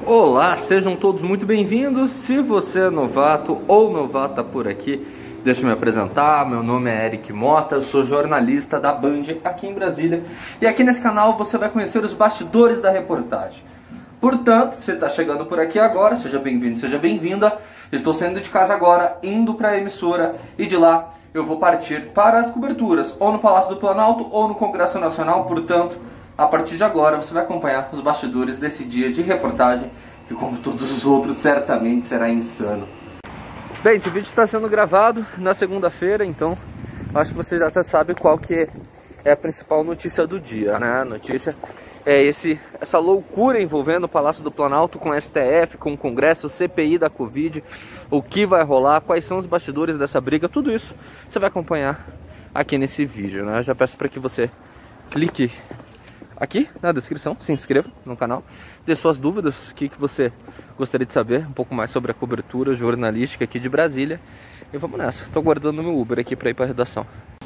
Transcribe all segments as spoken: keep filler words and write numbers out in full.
Olá, sejam todos muito bem-vindos. Se você é novato ou novata por aqui, deixa eu me apresentar. Meu nome é Eric Mota, eu sou jornalista da Band aqui em Brasília. E aqui nesse canal você vai conhecer os bastidores da reportagem. Portanto, se você está chegando por aqui agora, seja bem-vindo, seja bem-vinda. Estou saindo de casa agora, indo para a emissora, e de lá eu vou partir para as coberturas, ou no Palácio do Planalto ou no Congresso Nacional. Portanto, a partir de agora você vai acompanhar os bastidores desse dia de reportagem, que como todos os outros certamente será insano. Bem, esse vídeo está sendo gravado na segunda-feira, então acho que você já até sabe qual que é a principal notícia do dia, né? A notícia é esse, essa loucura envolvendo o Palácio do Planalto com o S T F, com o Congresso, C P I da Covid, o que vai rolar, quais são os bastidores dessa briga, tudo isso você vai acompanhar aqui nesse vídeo, né? Eu já peço para que você clique aqui na descrição, se inscreva no canal, dê suas dúvidas, o que, que você gostaria de saber, um pouco mais sobre a cobertura jornalística aqui de Brasília. E vamos nessa, estou aguardando meu Uber aqui para ir para a redação.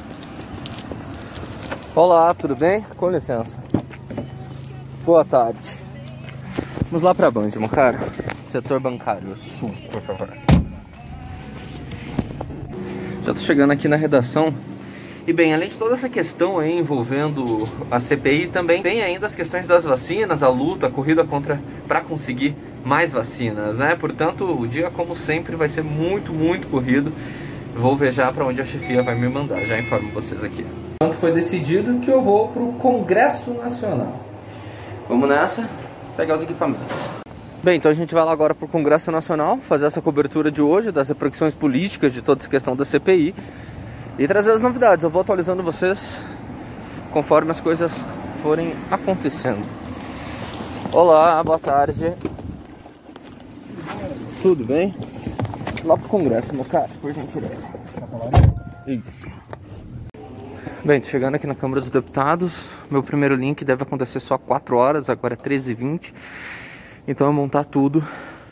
Olá, tudo bem? Com licença. Boa tarde. Vamos lá para a Band, meu cara. Setor bancário sul, por favor. Já estou chegando aqui na redação. E bem, além de toda essa questão aí envolvendo a C P I, também tem ainda as questões das vacinas, a luta, a corrida contra para conseguir mais vacinas, né? Portanto, o dia, como sempre, vai ser muito, muito corrido. Vou ver já para onde a chefia vai me mandar, já informo vocês aqui. Portanto, foi decidido que eu vou para o Congresso Nacional. Vamos nessa, pegar os equipamentos. Bem, então a gente vai lá agora para o Congresso Nacional, fazer essa cobertura de hoje, das repercussões políticas de toda essa questão da C P I. E trazer as novidades. Eu vou atualizando vocês conforme as coisas forem acontecendo. Olá, boa tarde. Tudo bem? Lá pro Congresso, meu cara, por gentileza. Isso. Bem, tô chegando aqui na Câmara dos Deputados. Meu primeiro link deve acontecer só quatro horas, agora é treze e vinte. Então eu montar tudo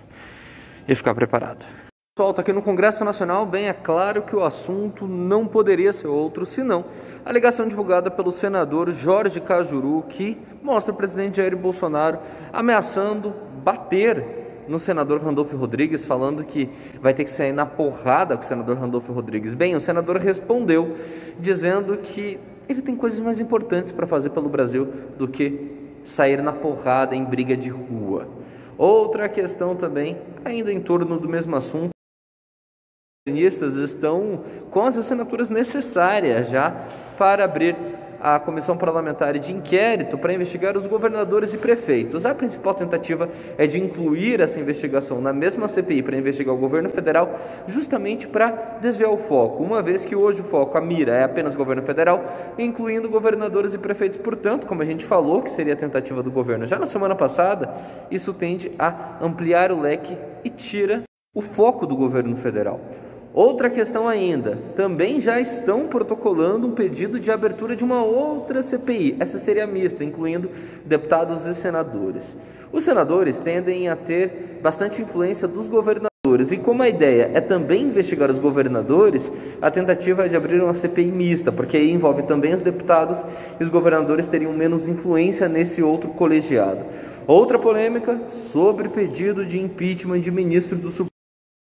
e ficar preparado. Pessoal, tô aqui no Congresso Nacional. Bem, é claro que o assunto não poderia ser outro senão a alegação divulgada pelo senador Jorge Cajuru, que mostra o presidente Jair Bolsonaro ameaçando bater no senador Randolfo Rodrigues, falando que vai ter que sair na porrada com o senador Randolfo Rodrigues. Bem, o senador respondeu dizendo que ele tem coisas mais importantes para fazer pelo Brasil do que sair na porrada em briga de rua. Outra questão também, ainda em torno do mesmo assunto, os governistas estão com as assinaturas necessárias já para abrir a comissão parlamentar de inquérito para investigar os governadores e prefeitos. A principal tentativa é de incluir essa investigação na mesma C P I para investigar o governo federal, justamente para desviar o foco, uma vez que hoje o foco, a mira, é apenas o governo federal, incluindo governadores e prefeitos. Portanto, como a gente falou que seria a tentativa do governo já na semana passada, isso tende a ampliar o leque e tira o foco do governo federal. Outra questão ainda, também já estão protocolando um pedido de abertura de uma outra C P I, essa seria mista, incluindo deputados e senadores. Os senadores tendem a ter bastante influência dos governadores, e como a ideia é também investigar os governadores, a tentativa é de abrir uma C P I mista, porque aí envolve também os deputados, e os governadores teriam menos influência nesse outro colegiado. Outra polêmica sobre pedido de impeachment de ministros do Supremo.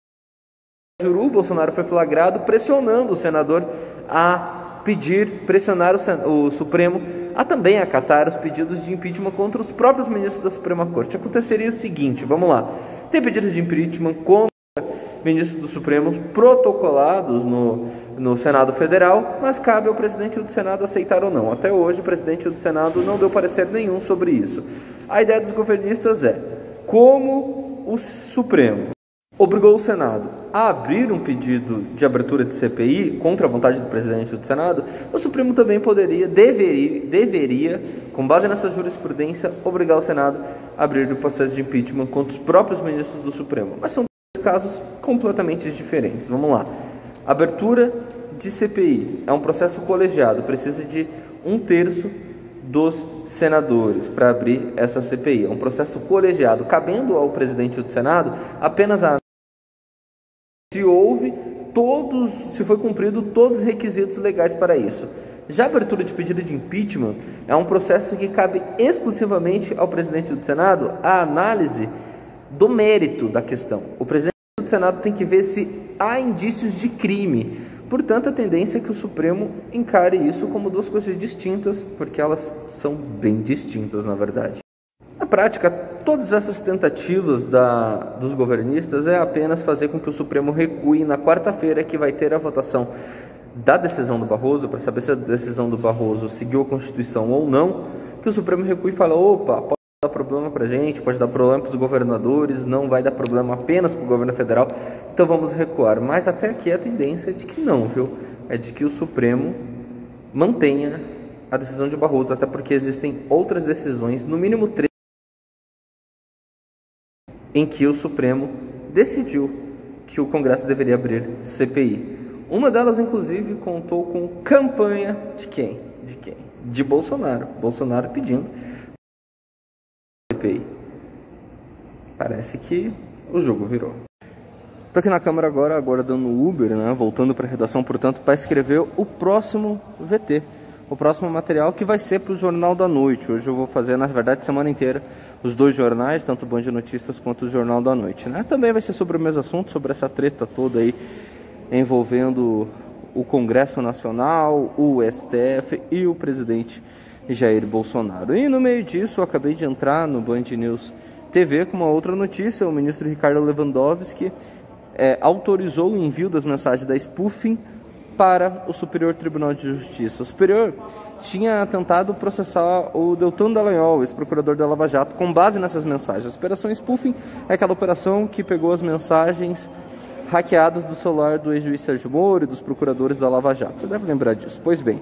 O Bolsonaro foi flagrado pressionando o senador a pedir, pressionar o, o Supremo a também acatar os pedidos de impeachment contra os próprios ministros da Suprema Corte. Aconteceria o seguinte, vamos lá, tem pedidos de impeachment contra ministros do Supremo protocolados no, no Senado Federal, mas cabe ao presidente do Senado aceitar ou não. Até hoje o presidente do Senado não deu parecer nenhum sobre isso. A ideia dos governistas é, como o Supremo obrigou o Senado a abrir um pedido de abertura de C P I contra a vontade do presidente do Senado, o Supremo também poderia, deveria, deveria, com base nessa jurisprudência, obrigar o Senado a abrir o processo de impeachment contra os próprios ministros do Supremo. Mas são dois casos completamente diferentes. Vamos lá. Abertura de C P I é um processo colegiado, precisa de um terço dos senadores para abrir essa C P I. É um processo colegiado, cabendo ao presidente do Senado apenas a se houve todos, se foi cumprido todos os requisitos legais para isso. Já a abertura de pedido de impeachment é um processo que cabe exclusivamente ao presidente do Senado a análise do mérito da questão. O presidente do Senado tem que ver se há indícios de crime. Portanto, a tendência é que o Supremo encare isso como duas coisas distintas, porque elas são bem distintas, na verdade. Na prática, todas essas tentativas da, dos governistas é apenas fazer com que o Supremo recue na quarta-feira, que vai ter a votação da decisão do Barroso, para saber se a decisão do Barroso seguiu a Constituição ou não, que o Supremo recue e fala, opa, pode dar problema para a gente, pode dar problema para os governadores, não vai dar problema apenas para o governo federal, então vamos recuar. Mas até aqui a tendência é de que não, viu? É de que o Supremo mantenha a decisão de Barroso, até porque existem outras decisões, no mínimo três, em que o Supremo decidiu que o Congresso deveria abrir C P I. Uma delas, inclusive, contou com campanha de quem? De quem? De Bolsonaro. Bolsonaro pedindo C P I. Parece que o jogo virou. Estou aqui na Câmara agora, aguardando o Uber, né? Voltando para a redação, portanto, para escrever o próximo V T. O próximo material que vai ser para o Jornal da Noite. Hoje eu vou fazer, na verdade, semana inteira, os dois jornais, tanto o Band de Notícias quanto o Jornal da Noite, né? Também vai ser sobre o mesmo assunto, sobre essa treta toda aí envolvendo o Congresso Nacional, o S T F e o presidente Jair Bolsonaro. E no meio disso, eu acabei de entrar no Band News T V com uma outra notícia. O ministro Ricardo Lewandowski é, autorizou o envio das mensagens da spoofing para o Superior Tribunal de Justiça. O Superior tinha tentado processar o Deltan Dallagnol, ex-procurador da Lava Jato, com base nessas mensagens. A operação spoofing é aquela operação que pegou as mensagens hackeadas do celular do ex-juiz Sérgio Moro e dos procuradores da Lava Jato. Você deve lembrar disso. Pois bem,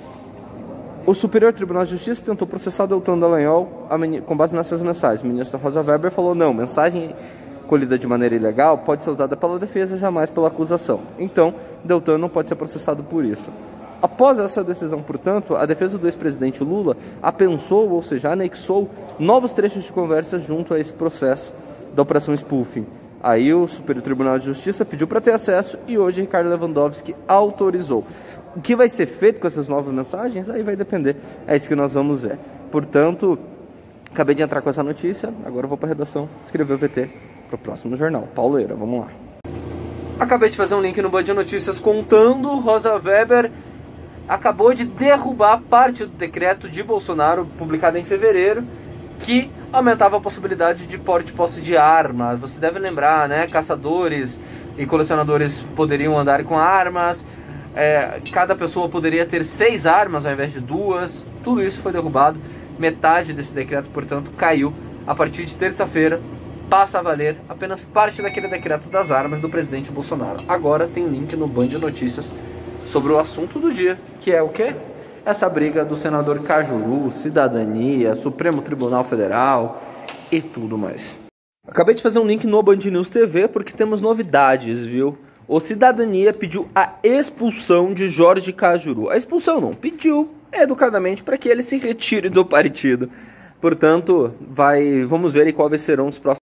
o Superior Tribunal de Justiça tentou processar Deltan Dallagnol com base nessas mensagens. A ministra Rosa Weber falou, não, mensagem colhida de maneira ilegal pode ser usada pela defesa, jamais pela acusação. Então, Deltan não pode ser processado por isso. Após essa decisão, portanto, a defesa do ex-presidente Lula apensou, ou seja, anexou novos trechos de conversa junto a esse processo da operação spoofing. Aí o Superior Tribunal de Justiça pediu para ter acesso e hoje Ricardo Lewandowski autorizou. O que vai ser feito com essas novas mensagens? Aí vai depender, é isso que nós vamos ver. Portanto, acabei de entrar com essa notícia, agora eu vou para a redação escrever o V T para o próximo jornal. Pauleira, vamos lá. Acabei de fazer um link no Band de Notícias contando, Rosa Weber acabou de derrubar parte do decreto de Bolsonaro, publicado em fevereiro, que aumentava a possibilidade de porte e posse de armas. Você deve lembrar, né? Caçadores e colecionadores poderiam andar com armas, é, cada pessoa poderia ter seis armas ao invés de duas. Tudo isso foi derrubado, metade desse decreto, portanto, caiu. A partir de terça-feira passa a valer apenas parte daquele decreto das armas do presidente Bolsonaro. Agora tem link no Band de Notícias sobre o assunto do dia, que é o quê? Essa briga do senador Cajuru, cidadania, Supremo Tribunal Federal e tudo mais. Acabei de fazer um link no Band News T V porque temos novidades, viu? O Cidadania pediu a expulsão de Jorge Cajuru. A expulsão não, pediu educadamente para que ele se retire do partido. Portanto, vai, vamos ver aí quais serão os próximos.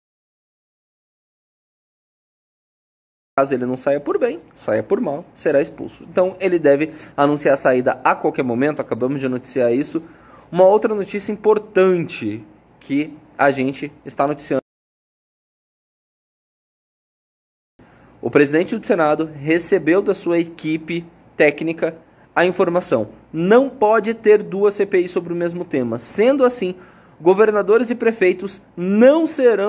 Caso ele não saia por bem, saia por mal, será expulso. Então ele deve anunciar a saída a qualquer momento, acabamos de noticiar isso. Uma outra notícia importante que a gente está noticiando. O presidente do Senado recebeu da sua equipe técnica a informação. Não pode ter duas C P Is sobre o mesmo tema. Sendo assim, governadores e prefeitos não serão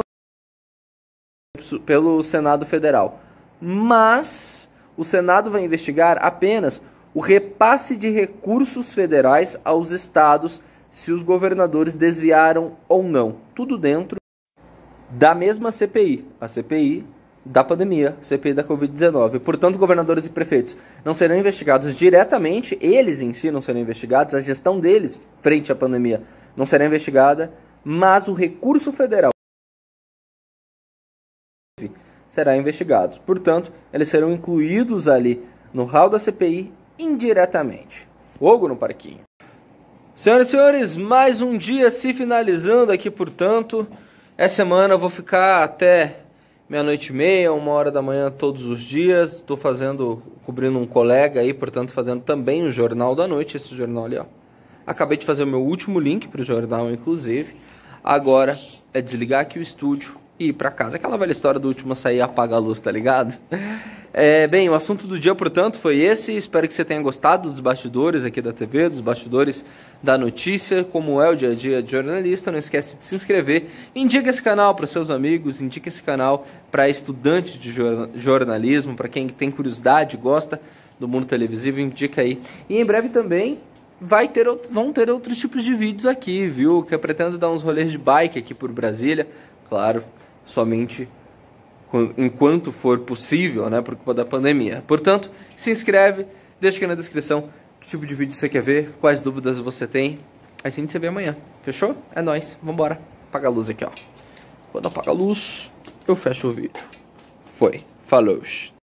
pelo Senado Federal. Mas o Senado vai investigar apenas o repasse de recursos federais aos estados se os governadores desviaram ou não. Tudo dentro da mesma C P I, a C P I da pandemia, C P I da covid dezenove. Portanto, governadores e prefeitos não serão investigados diretamente, eles em si não serão investigados, a gestão deles frente à pandemia não será investigada, mas o recurso federal será investigado. Portanto, eles serão incluídos ali no hall da C P I indiretamente. Fogo no parquinho. Senhoras e senhores, mais um dia se finalizando aqui, portanto. Essa semana eu vou ficar até meia-noite e meia, uma hora da manhã todos os dias. Estou fazendo, cobrindo um colega aí, portanto, fazendo também o Jornal da Noite, esse jornal ali, ó. Acabei de fazer o meu último link para o jornal, inclusive. Agora é desligar aqui o estúdio e ir pra casa. Aquela velha história do último a sair apaga a luz, tá ligado? É, bem, o assunto do dia, portanto, foi esse. Espero que você tenha gostado dos bastidores aqui da T V, dos bastidores da notícia, como é o dia a dia de jornalista. Não esquece de se inscrever, indica esse canal para seus amigos, indica esse canal para estudantes de jornalismo, para quem tem curiosidade, gosta do mundo televisivo, indica aí. E em breve também vai ter, vão ter outros tipos de vídeos aqui, viu? Que eu pretendo dar uns rolês de bike aqui por Brasília, claro, somente enquanto for possível, né, por culpa da pandemia. Portanto, se inscreve, deixa aqui na descrição que tipo de vídeo você quer ver, quais dúvidas você tem. A gente se vê amanhã, fechou? É nóis, vambora. Apaga a luz aqui, ó. Quando apaga a luz, eu fecho o vídeo. Foi, falou.